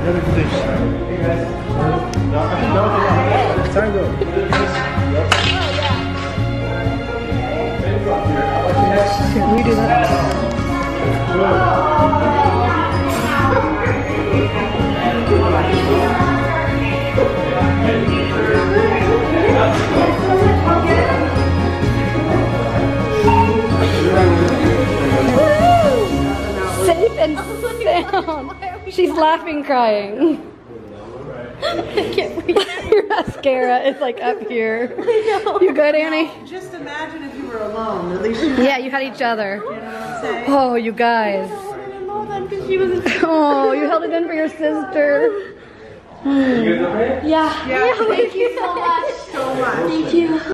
Can we do that? Safe and sound. She's laughing, crying. I can't breathe. Your mascara is like up here. I know. You good, Annie? Just imagine if you were alone. At least you Yeah, you had each other. know what I'm saying. Oh, you guys. She was Oh, you held it in for your sister. yeah. Yeah, Thank you so much. so much. Thank you.